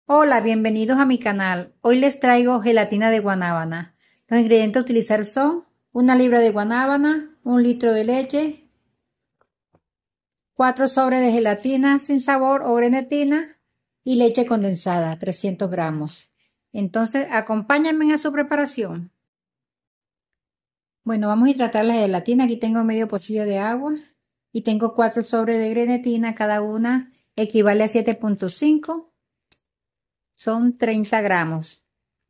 Hola, bienvenidos a mi canal. Hoy les traigo gelatina de guanábana. Los ingredientes a utilizar son una libra de guanábana, un litro de leche, 4 sobres de gelatina sin sabor o grenetina y leche condensada, 300 gramos. Entonces, acompáñenme a su preparación. Bueno, vamos a hidratar la gelatina. Aquí tengo medio pocillo de agua y tengo 4 sobres de grenetina. Cada una equivale a 7,5. Son 30 gramos.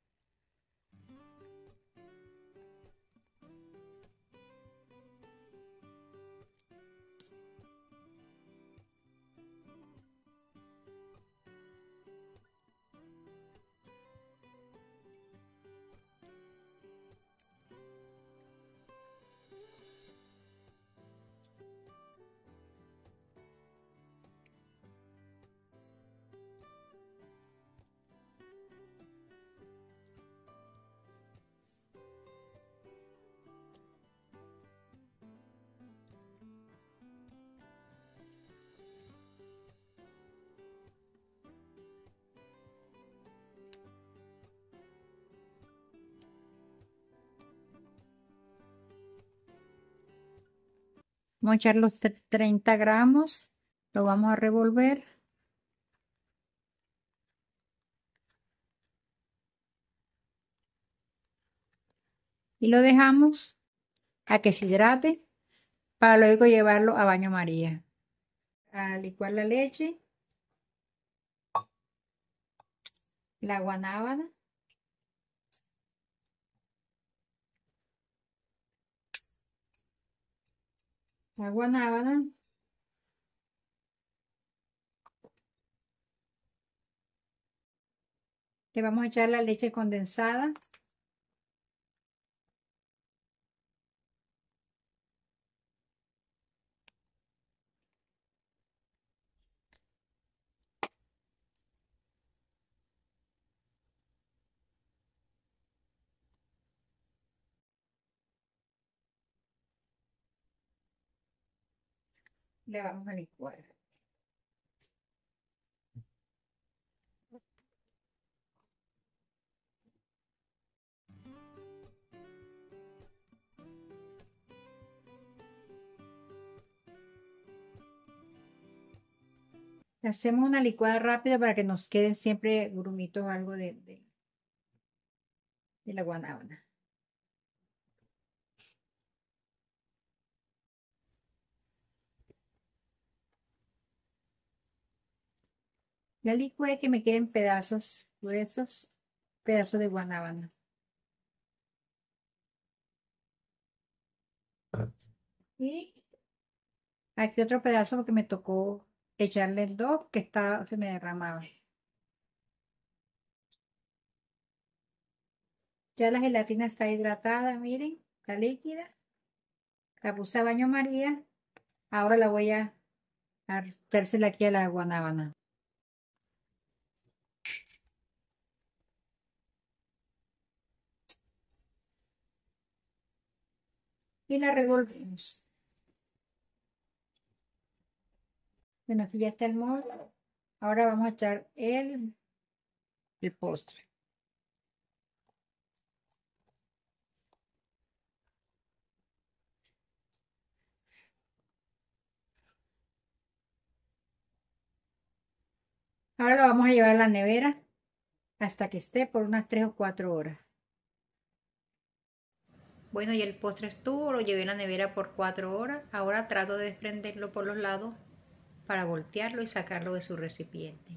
Vamos a echar los 30 gramos, lo vamos a revolver. Y lo dejamos a que se hidrate para luego llevarlo a baño María. A licuar la leche, la guanábana, la guanábana, le vamos a echar la leche condensada. Le vamos a licuar. Hacemos una licuada rápida para que nos queden siempre grumitos algo de la guanábana. La licué que me queden pedazos gruesos, pedazos de guanábana. Y aquí otro pedazo porque me tocó echarle dos que se me derramaba. Ya la gelatina está hidratada, miren, está líquida. La puse a baño María. Ahora la voy a dársela aquí a la guanábana. Y la revolvemos. Bueno, aquí ya está el molde. Ahora vamos a echar el postre. Ahora lo vamos a llevar a la nevera hasta que esté por unas 3 o 4 horas. Bueno, y el postre estuvo, lo llevé a la nevera por 4 horas. Ahora trato de desprenderlo por los lados para voltearlo y sacarlo de su recipiente.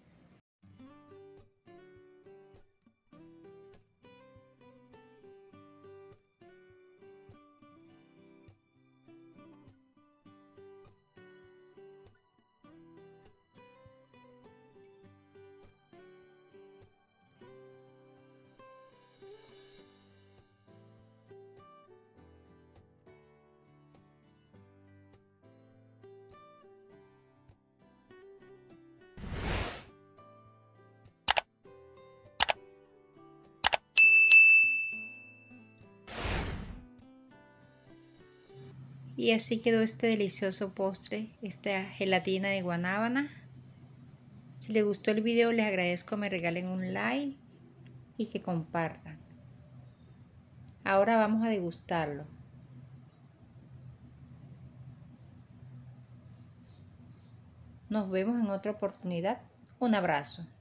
Y así quedó este delicioso postre, esta gelatina de guanábana. Si les gustó el video, les agradezco me regalen un like y que compartan. Ahora vamos a degustarlo. Nos vemos en otra oportunidad. Un abrazo.